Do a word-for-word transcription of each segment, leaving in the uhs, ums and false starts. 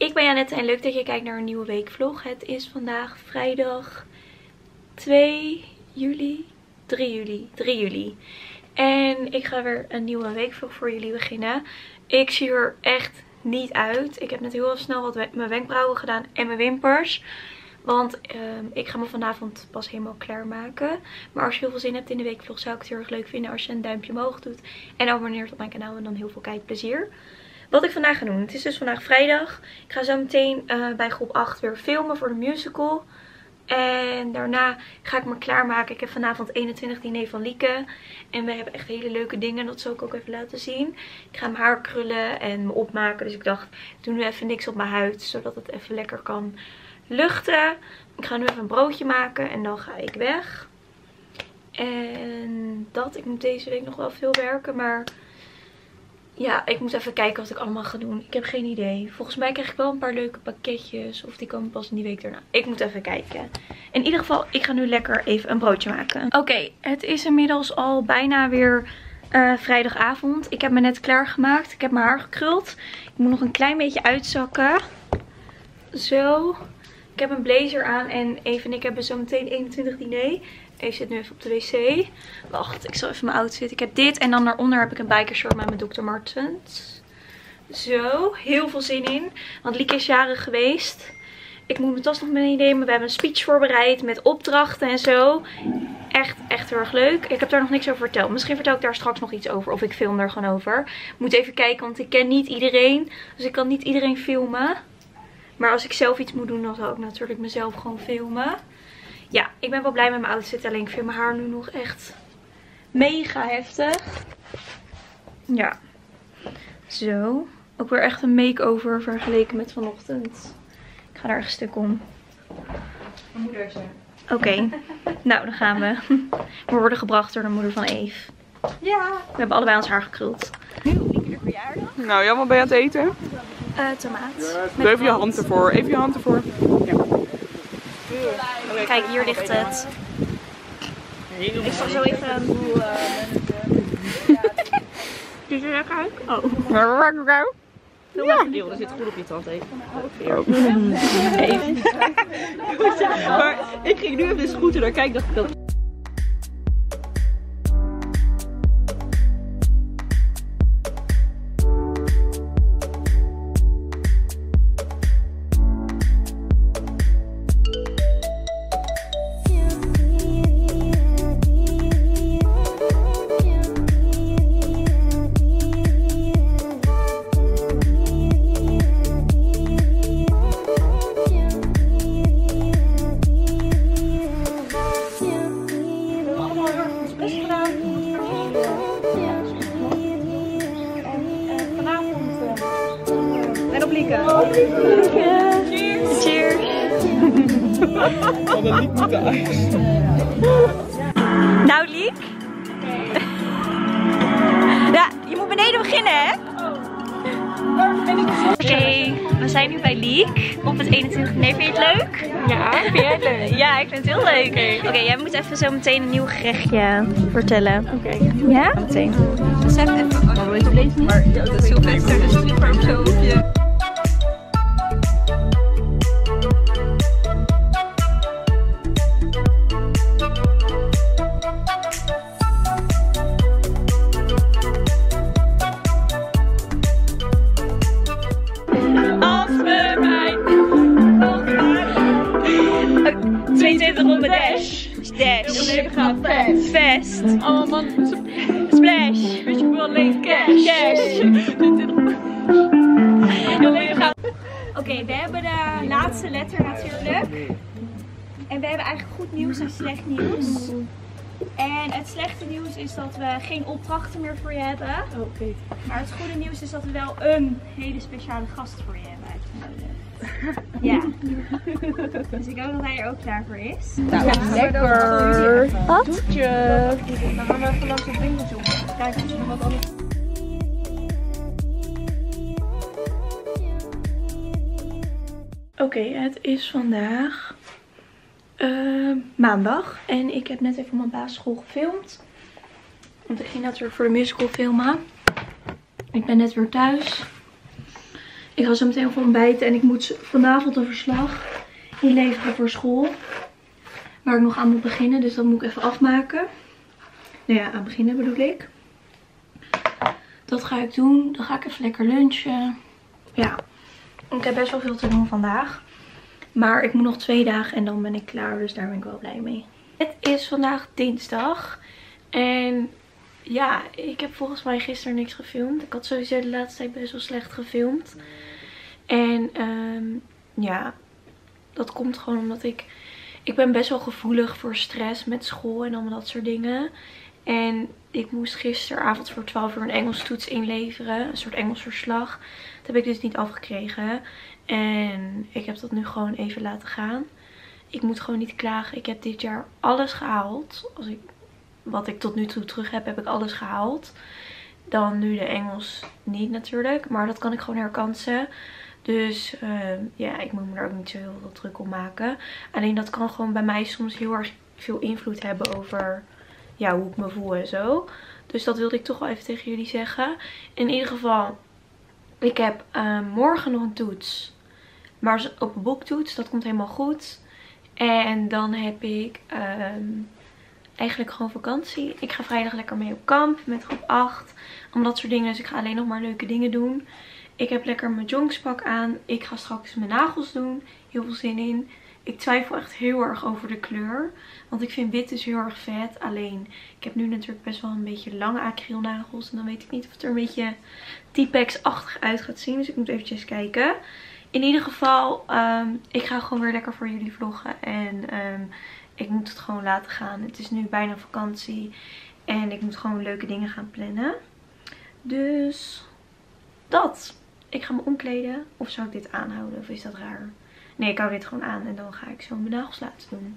Ik ben Janette en leuk dat je kijkt naar een nieuwe weekvlog. Het is vandaag vrijdag twee juli, drie juli, drie juli. En ik ga weer een nieuwe weekvlog voor jullie beginnen. Ik zie er echt niet uit. Ik heb net heel snel wat mijn wenkbrauwen gedaan en mijn wimpers. Want um, ik ga me vanavond pas helemaal klaarmaken. Maar als je heel veel zin hebt in de weekvlog, zou ik het heel erg leuk vinden als je een duimpje omhoog doet. En abonneert op mijn kanaal en dan heel veel kijkplezier. Wat ik vandaag ga doen. Het is dus vandaag vrijdag. Ik ga zo meteen uh, bij groep acht weer filmen voor de musical. En daarna ga ik me klaarmaken. Ik heb vanavond eenentwintig diner van Lieke. En we hebben echt hele leuke dingen. Dat zal ik ook even laten zien. Ik ga mijn haar krullen en me opmaken. Dus ik dacht, ik doe nu even niks op mijn huid. Zodat het even lekker kan luchten. Ik ga nu even een broodje maken. En dan ga ik weg. En dat. Ik moet deze week nog wel veel werken. Maar ja, ik moet even kijken wat ik allemaal ga doen. Ik heb geen idee. Volgens mij krijg ik wel een paar leuke pakketjes. Of die komen pas in die week daarna. Ik moet even kijken. In ieder geval, ik ga nu lekker even een broodje maken. Oké, okay, het is inmiddels al bijna weer uh, vrijdagavond. Ik heb me net klaargemaakt. Ik heb mijn haar gekruld. Ik moet nog een klein beetje uitzakken. Zo. Ik heb een blazer aan. En Eve en ik hebben zo meteen eenentwintig diner. Eve zit nu even op de wc. Wacht, ik zal even mijn outfit. Ik heb dit en dan daaronder heb ik een bikershort met mijn dokter Martens. Zo, heel veel zin in. Want Lieke is jarig geweest. Ik moet mijn tas nog meenemen. We hebben een speech voorbereid met opdrachten en zo. Echt, echt heel erg leuk. Ik heb daar nog niks over verteld. Misschien vertel ik daar straks nog iets over. Of ik film er gewoon over. Ik moet even kijken, want ik ken niet iedereen. Dus ik kan niet iedereen filmen. Maar als ik zelf iets moet doen, dan zal ik natuurlijk mezelf gewoon filmen. Ja, ik ben wel blij met mijn outfit. Alleen ik vind mijn haar nu nog echt mega heftig. Ja. Zo. Ook weer echt een make-over vergeleken met vanochtend. Ik ga daar echt een stuk om. Mijn moeder is er. Oké. Okay. Nou, dan gaan we. We worden gebracht door de moeder van Eve. Ja. We hebben allebei ons haar gekruld. Heel lekker verjaardag. Nou, Jan, wat ben je aan het eten? Uh, tomaat. Doe even je hand ervoor. Even je hand ervoor. Ja. Kijk, hier ligt het. Ik zal zo even. Ziet er lekker uit? Oh. Ja, joh, dat zit goed op je tand even. Oh. Even. Maar ik ging nu even de scooter naar kijken dat ik dat. Cheers! Cheers! Oh, dat liep niet uit. Nou, Liek? Ja, je moet beneden beginnen, hè? Oké, okay, we zijn nu bij Liek op het eenentwintig diner. Vind je het leuk? Ja, vind jij het leuk? Ja, ik vind het heel leuk. Oké, okay. Okay, jij moet even zo meteen een nieuw gerechtje vertellen. Oké. Okay. Ja? Meteen. Zet even. Oh, weet je deze niet? Maar ja, dat is Sylvester, dus super of zo op je. tweeëntwintig op de dash. Dash. We gaan fest. Fest. Allemaal Splash. weet je wel, alleen cash. Cash. Oké, okay, we hebben de laatste letter natuurlijk. En we hebben eigenlijk goed nieuws en slecht nieuws. En het slechte nieuws is dat we geen opdrachten meer voor je hebben. Oké. Okay. Maar het goede nieuws is dat we wel een hele speciale gast voor je hebben uitgenodigd. Ja. Dus ik hoop dat hij er ook klaar voor is. Nou, ja, lekker. Wat? Doetje. Dan gaan we even langs het winkeltje op. Kijken of er nog wat anders. Oké, okay, het is vandaag uh, maandag. En ik heb net even op mijn basisschool gefilmd. Want ik ging natuurlijk voor de musical filmen. Ik ben net weer thuis. Ik ga zo meteen even ontbijten en ik moet vanavond een verslag inleveren voor school. Waar ik nog aan moet beginnen, dus dat moet ik even afmaken. Nou ja, aan beginnen bedoel ik. Dat ga ik doen. Dan ga ik even lekker lunchen. Ja, ik heb best wel veel te doen vandaag. Maar ik moet nog twee dagen en dan ben ik klaar, dus daar ben ik wel blij mee. Het is vandaag dinsdag. En ja, ik heb volgens mij gisteren niks gefilmd. Ik had sowieso de laatste tijd best wel slecht gefilmd. En um, ja, dat komt gewoon omdat ik... Ik ben best wel gevoelig voor stress met school en allemaal dat soort dingen. En ik moest gisteravond voor twaalf uur een Engels toets inleveren. Een soort Engels verslag. Dat heb ik dus niet afgekregen. En ik heb dat nu gewoon even laten gaan. Ik moet gewoon niet klagen. Ik heb dit jaar alles gehaald. Als ik, wat ik tot nu toe terug heb, heb ik alles gehaald. Dan nu de Engels niet natuurlijk. Maar dat kan ik gewoon herkansen. Dus uh, ja, ik moet me er ook niet zo heel veel druk om maken. Alleen dat kan gewoon bij mij soms heel erg veel invloed hebben over ja, hoe ik me voel en zo. Dus dat wilde ik toch wel even tegen jullie zeggen. In ieder geval, ik heb uh, morgen nog een toets. Maar op een boektoets, dat komt helemaal goed. En dan heb ik um, eigenlijk gewoon vakantie. Ik ga vrijdag lekker mee op kamp met groep acht. Om dat soort dingen. Dus ik ga alleen nog maar leuke dingen doen. Ik heb lekker mijn jongspak aan. Ik ga straks mijn nagels doen. Heel veel zin in. Ik twijfel echt heel erg over de kleur. Want ik vind wit dus heel erg vet. Alleen, ik heb nu natuurlijk best wel een beetje lange acrylnagels. En dan weet ik niet of het er een beetje T-Pex-achtig uit gaat zien. Dus ik moet eventjes kijken. In ieder geval, um, ik ga gewoon weer lekker voor jullie vloggen. En um, ik moet het gewoon laten gaan. Het is nu bijna vakantie. En ik moet gewoon leuke dingen gaan plannen. Dus dat. Ik ga me omkleden. Of zou ik dit aanhouden? Of is dat raar? Nee, ik hou dit gewoon aan. En dan ga ik zo mijn nagels laten doen.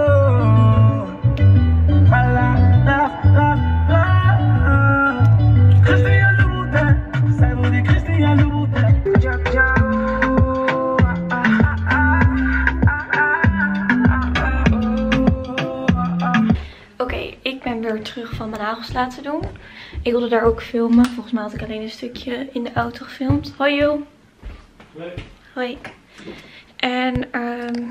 Oké, okay, ik ben weer terug van mijn nagels laten doen. Ik wilde daar ook filmen. Volgens mij had ik alleen een stukje in de auto gefilmd. Hoi joh. Hoi. Hoi. En um...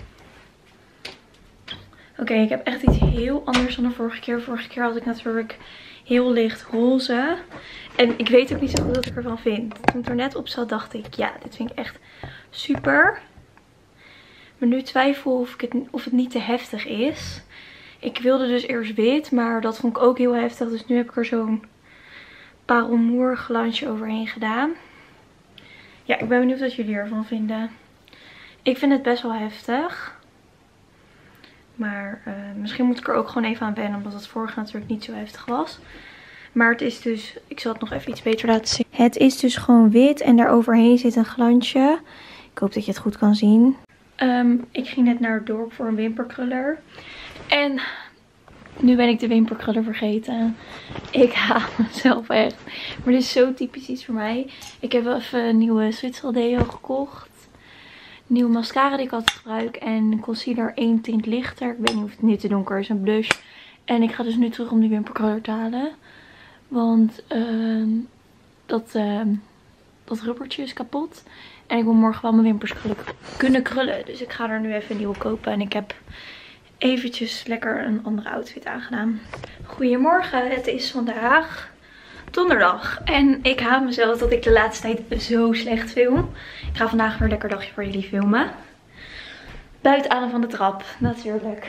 oké, okay, ik heb echt iets heel anders dan de vorige keer. Vorige keer had ik natuurlijk heel licht roze. En ik weet ook niet zo goed wat ik ervan vind. Toen ik er net op zat dacht ik, ja, dit vind ik echt super. Maar nu twijfel of, ik het, of het niet te heftig is. Ik wilde dus eerst wit, maar dat vond ik ook heel heftig. Dus nu heb ik er zo'n parelmoer glansje overheen gedaan. Ja, ik ben benieuwd wat jullie ervan vinden. Ik vind het best wel heftig. Maar uh, misschien moet ik er ook gewoon even aan wennen. Omdat het vorige natuurlijk niet zo heftig was. Maar het is dus... Ik zal het nog even iets beter laten zien. Het is dus gewoon wit. En daar overheen zit een glansje. Ik hoop dat je het goed kan zien. Um, ik ging net naar het dorp voor een wimperkruller. En nu ben ik de wimperkruller vergeten. Ik haat mezelf echt. Maar dit is zo typisch iets voor mij. Ik heb wel even een nieuwe Zwitserl gekocht. Nieuwe mascara die ik altijd gebruik. En concealer één tint lichter. Ik weet niet of het niet te donker is. Een blush. En ik ga dus nu terug om die wimperkruller te halen. Want uh, dat, uh, dat rubbertje is kapot. En ik wil morgen wel mijn wimpers kunnen krullen. Dus ik ga er nu even een nieuwe kopen. En ik heb eventjes lekker een andere outfit aangedaan. Goedemorgen, het is vandaag donderdag. En ik haat mezelf dat ik de laatste tijd zo slecht film. Ik ga vandaag weer lekker dagje voor jullie filmen. Buiten adem van de trap, natuurlijk.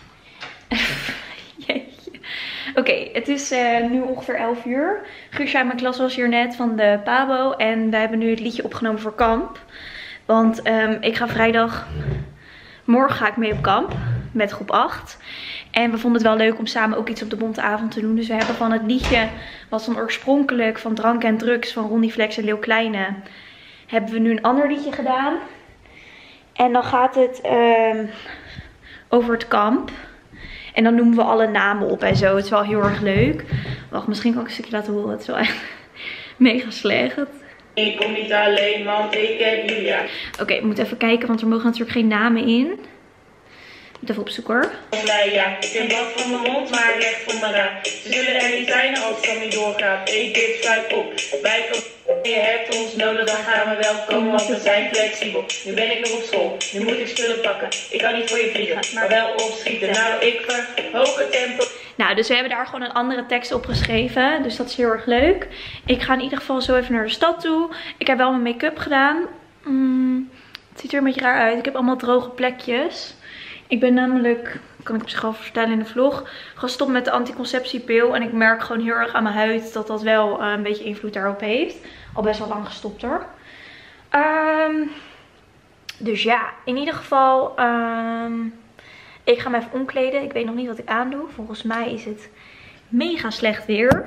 Jeetje. Oké, okay, het is uh, nu ongeveer elf uur. Guusje uit mijn klas was hier net van de Pabo. En wij hebben nu het liedje opgenomen voor kamp. Want um, ik ga vrijdag... Morgen ga ik mee op kamp. Met groep acht. En we vonden het wel leuk om samen ook iets op de bonte avond te doen. Dus we hebben van het liedje, wat dan oorspronkelijk van Drank en Drugs van Ronnie Flex en Leeuw Kleine, hebben we nu een ander liedje gedaan. En dan gaat het uh, over het kamp. En dan noemen we alle namen op en zo. Het is wel heel erg leuk. Wacht, misschien kan ik een stukje laten horen. Het is wel echt mega slecht. Ik kom niet alleen, want ik heb Julia. Oké, okay, ik moet even kijken, want er mogen natuurlijk geen namen in. moet even opzoeken hoor. Blij, ja. Ik heb last van mijn mond, maar recht voor mijn raad. Ze zullen er niet zijn als het dan niet doorgaat. Eet dit, schuif op. Wij komen. Je hebt ons nodig, dan gaan we wel komen, want we zijn flexibel. Nu ben ik nog op school, nu moet ik spullen pakken. Ik kan niet voor je vliegen, maar wel opschieten. Nou, ik verhoog het tempo. Nou, dus we hebben daar gewoon een andere tekst op geschreven. Dus dat is heel erg leuk. Ik ga in ieder geval zo even naar de stad toe. Ik heb wel mijn make-up gedaan. Mm, het ziet er een beetje raar uit. Ik heb allemaal droge plekjes. Ik ben namelijk, kan ik op zich al vertellen in de vlog, gestopt met de anticonceptiepil. En ik merk gewoon heel erg aan mijn huid dat dat wel uh, een beetje invloed daarop heeft. Al best wel lang gestopt hoor. Um, dus ja, in ieder geval, um, ik ga me even omkleden. Ik weet nog niet wat ik aandoe. Volgens mij is het mega slecht weer.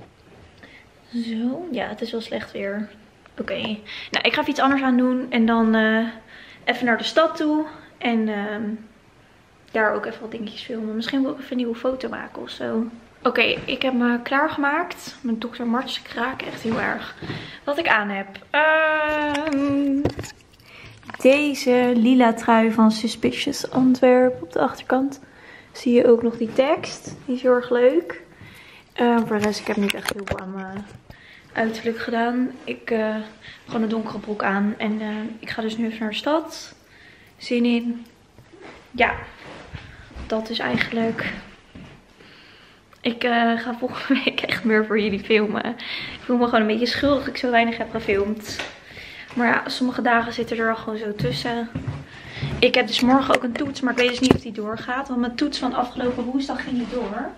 Zo, ja, het is wel slecht weer. Oké, okay. Nou, ik ga even iets anders aan doen. En dan uh, even naar de stad toe. En um, daar ook even wat dingetjes filmen. Misschien wil ik even een nieuwe foto maken of zo. Oké, okay, ik heb me klaargemaakt. Mijn dokter Martens kraken echt heel erg. Wat ik aan heb. Um, deze lila trui van Suspicious Antwerp. Op de achterkant zie je ook nog die tekst. Die is heel erg leuk. Uh, voor de rest, ik heb niet echt heel veel aan mijn uiterlijk gedaan. Ik uh, heb gewoon een donkere broek aan. En uh, ik ga dus nu even naar de stad. Zin in. Ja, dat is eigenlijk. Ik uh, ga volgende week echt meer voor jullie filmen. Ik voel me gewoon een beetje schuldig dat ik zo weinig heb gefilmd. Maar ja, sommige dagen zitten er al gewoon zo tussen. Ik heb dus morgen ook een toets, maar ik weet dus niet of die doorgaat. Want mijn toets van afgelopen woensdag ging niet door.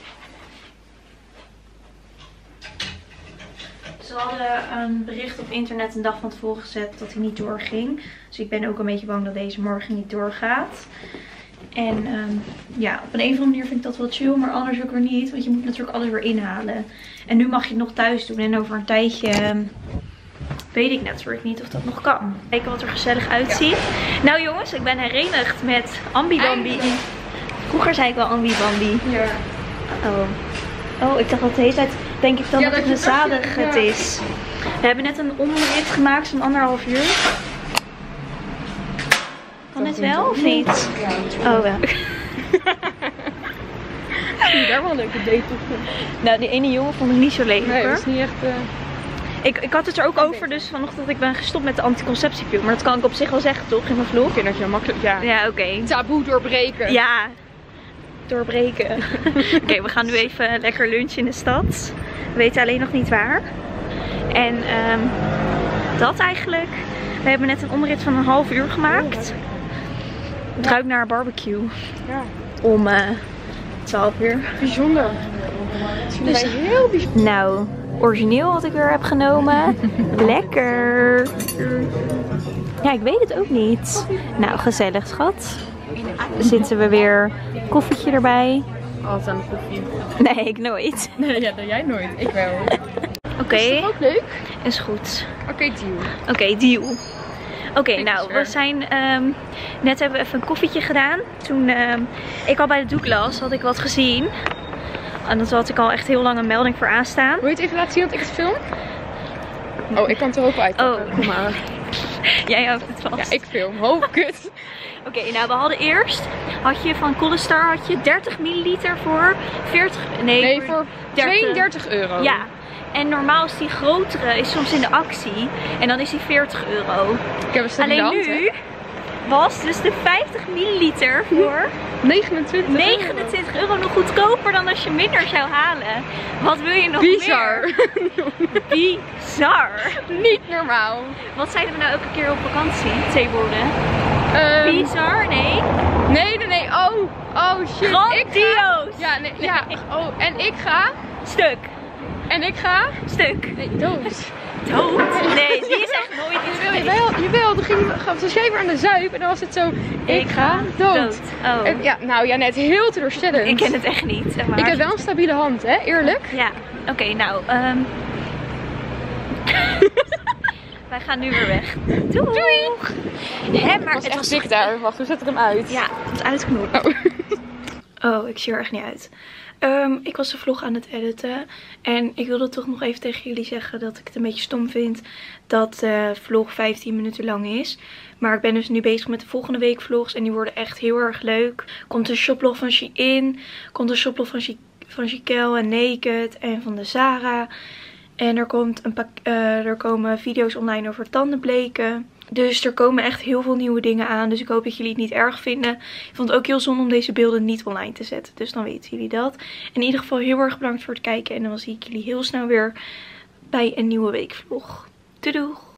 Ze hadden een bericht op internet een dag van tevoren gezet dat hij niet doorging. Dus ik ben ook een beetje bang dat deze morgen niet doorgaat. En um, ja, op een, een of andere manier vind ik dat wel chill, maar anders ook weer niet. Want je moet natuurlijk alles weer inhalen. En nu mag je het nog thuis doen en over een tijdje um, weet ik natuurlijk niet of dat nog kan. Kijken wat er gezellig uitziet. Ja. Nou jongens, ik ben herenigd met Ambibambi. Vroeger zei ik wel Ambibambi. Ja. Oh. Oh, ik dacht dat de hele tijd, denk ik dan ja, dat, dat het een zadig het ja. is. We hebben net een omrit gemaakt, zo'n anderhalf uur. Kan het wel of niet? Ja, oh wel. Ja, daar wel een leuke date op. Nou, die ene jongen vond ik niet zo leuk. Nee, dat is niet echt... Uh... Ik, ik had het er ook over dus vanochtend dat ik ben gestopt met de anticonceptiepil. Maar dat kan ik op zich wel zeggen toch in mijn vlog? Ik vind dat je makkelijk, ja. Ja, oké. Okay. Taboe doorbreken. Ja, doorbreken. Oké, okay, we gaan nu even lekker lunchen in de stad. We weten alleen nog niet waar. En um, dat eigenlijk. We hebben net een omrit van een half uur gemaakt. Het ruikt naar een barbecue. Ja. Om uh, twaalf uur. Bijzonder. Dat vinden wij heel bijzonder. Nou, origineel wat ik weer heb genomen. Lekker. Ja, ik weet het ook niet. Nou, gezellig schat. Dan zitten we weer. Koffietje erbij. Altijd aan de koffie. Nee, ik nooit. Nee, ja, dat jij nooit. Ik wel. Oké. Okay. Is dat ook leuk? Is goed. Oké, okay, deal. Oké, okay, deal. Oké, okay, nou, we zijn, um, net hebben we even een koffietje gedaan. Toen um, ik al bij de Douglas had ik wat gezien. En dat had ik al echt heel lang een melding voor aanstaan. Wil je het even laten zien dat ik het film? Oh, ik kan het er ook uit. Oh, kom maar. Jij houdt het vast. Ja, ik film. Oh, kut. Oké, okay, nou we hadden eerst, had je van Colestar had je dertig milliliter voor veertig, nee, nee voor, voor tweeëndertig euro. Ja. En normaal is die grotere, is soms in de actie. En dan is die veertig euro. Ik heb een Alleen hand, nu hè? was dus de vijftig milliliter voor negenentwintig, negenentwintig euro. Nog goedkoper dan als je minder zou halen. Wat wil je nog Bizar. meer? Bizar. Niet normaal. Wat zeiden we nou elke keer op vakantie? Twee woorden. Um, Bizar? Nee. Nee, nee, nee. Oh, oh shit. Grandioos. Ja, nee, ja. Oh, en ik ga. Stuk. En ik ga? Stuk. Nee, dood. Dood? Nee, die is echt nooit iets geweest. Jawel, jawel. Toen ging jij weer aan de zuip en dan was het zo, ik, ik ga dood. dood. Oh. En, ja, nou ja, net heel teleurstellend. Ik ken het echt niet. Zeg maar. Ik heb wel een stabiele hand, hè, eerlijk. Ja, oké, okay, nou. Um... Wij gaan nu weer weg. Doei! Doei. Hè, maar was het echt was dik daar. Wacht, hoe zet ik hem uit? Ja, het is uitgeknopt. Oh. Oh, ik zie er echt niet uit. Um, ik was de vlog aan het editen. En ik wilde toch nog even tegen jullie zeggen dat ik het een beetje stom vind dat de vlog vijftien minuten lang is. Maar ik ben dus nu bezig met de volgende week vlogs. En die worden echt heel erg leuk. Komt een shoplog van Shein. Komt een shoplog van, She van Shekel en Naked. En van de Zara. En er, komt een pak uh, er komen video's online over tandenbleken. Dus er komen echt heel veel nieuwe dingen aan. Dus ik hoop dat jullie het niet erg vinden. Ik vond het ook heel zonde om deze beelden niet online te zetten. Dus dan weten jullie dat. In ieder geval heel erg bedankt voor het kijken. En dan zie ik jullie heel snel weer bij een nieuwe weekvlog. Doei doei!